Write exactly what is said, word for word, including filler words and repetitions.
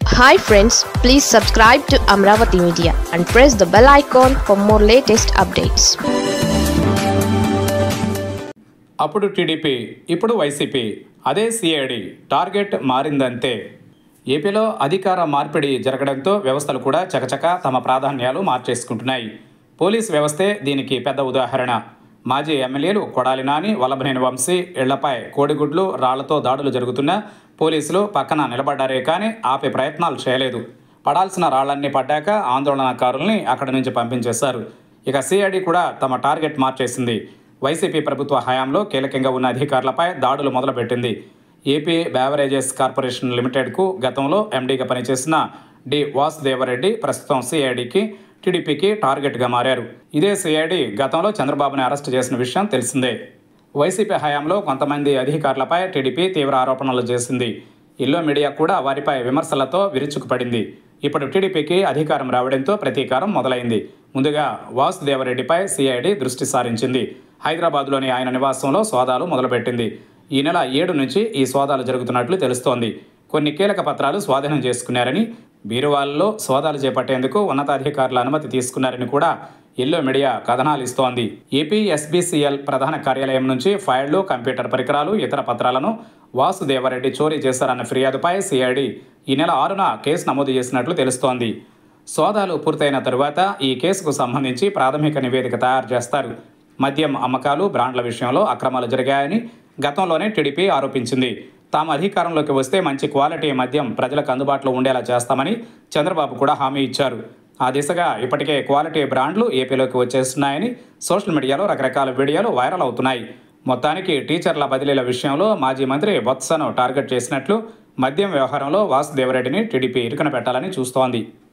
Hi friends, please subscribe to Amravati Media and press the bell icon for more latest updates. అప్పుడు TDP, ఇప్పుడు YCP, అదే CID target మారిందంతే. ఏపీలో అధికార మార్పిడి జరగడంతో వ్యవస్థలు కూడా చకచక తమ ప్రాధాన్యాలు మార్చేసుకుంటున్నాయి. పోలీస్ వ్యవస్థే దీనికి పెద్ద ఉదాహరణ. మాజీ ఎమ్మెల్యేలు కొడాలి నాని, వల్లభనేని వంశీ ఇళ్లపై కోడిగుడ్లు, రాళ్లతో దాడులు జరుగుతున్నా పోలీసులు పక్కన నిలబడ్డారే కానీ ఆపే ప్రయత్నాలు చేయలేదు. పడాల్సిన రాళ్లన్నీ పడ్డాక ఆందోళనకారుల్ని అక్కడి నుంచి పంపించేశారు. ఇక సిఐడి కూడా తమ టార్గెట్ మార్చేసింది. వైసీపీ ప్రభుత్వ హయాంలో కీలకంగా ఉన్న అధికారులపై దాడులు మొదలుపెట్టింది. ఏపీ బేవరేజెస్ కార్పొరేషన్ లిమిటెడ్కు గతంలో ఎండీగా పనిచేసిన డి వాసుదేవరెడ్డి ప్రస్తుతం సిఐడికి, టీడీపీకి టార్గెట్గా మారారు. ఇదే సిఐడి గతంలో చంద్రబాబుని అరెస్టు చేసిన విషయం తెలిసిందే. వైసీపీ హయాంలో కొంతమంది అధికారులపై టీడీపీ తీవ్ర ఆరోపణలు చేసింది. ఇల్లో మీడియా కూడా వారిపై విమర్శలతో విరుచుకుపడింది. ఇప్పుడు టీడీపీకి అధికారం రావడంతో ప్రతీకారం మొదలైంది. ముందుగా వాసుదేవరెడ్డిపై సిఐడి దృష్టి సారించింది. హైదరాబాద్లోని ఆయన నివాసంలో సోదాలు మొదలుపెట్టింది. ఈ నెల ఏడు నుంచి ఈ సోదాలు జరుగుతున్నట్లు తెలుస్తోంది. కొన్ని కీలక పత్రాలు స్వాధీనం చేసుకున్నారని, బీరువాల్లో సోదాలు చేపట్టేందుకు ఉన్నతాధికారుల అనుమతి తీసుకున్నారని కూడా ఎల్లో మీడియా కథనాలు ఇస్తోంది. ఏపీ ఎస్బీసీఎల్ ప్రధాన కార్యాలయం నుంచి ఫైళ్లు, కంప్యూటర్ పరికరాలు, ఇతర పత్రాలను వాసుదేవరెడ్డి చోరీ చేశారన్న ఫిర్యాదుపై సిఐడి ఈ నెల ఆరున కేసు నమోదు చేసినట్లు తెలుస్తోంది. సోదాలు పూర్తయిన తరువాత ఈ కేసుకు సంబంధించి ప్రాథమిక నివేదిక తయారు చేస్తారు. మద్యం అమ్మకాలు, బ్రాండ్ల విషయంలో అక్రమాలు జరిగాయని గతంలోనే టీడీపీ ఆరోపించింది. తాము అధికారంలోకి వస్తే మంచి క్వాలిటీ మద్యం ప్రజలకు అందుబాటులో ఉండేలా చేస్తామని చంద్రబాబు కూడా హామీ ఇచ్చారు. ఆ దిశగా ఇప్పటికే క్వాలిటీ బ్రాండ్లు ఏపీలోకి వచ్చేస్తున్నాయని సోషల్ మీడియాలో రకరకాల వీడియోలు వైరల్ అవుతున్నాయి. మొత్తానికి టీచర్ల బదిలీల విషయంలో మాజీ మంత్రి బొత్సను టార్గెట్ చేసినట్లు, మద్యం వ్యవహారంలో వాసుదేవరెడ్డిని టీడీపీ ఇరుకున పెట్టాలని చూస్తోంది.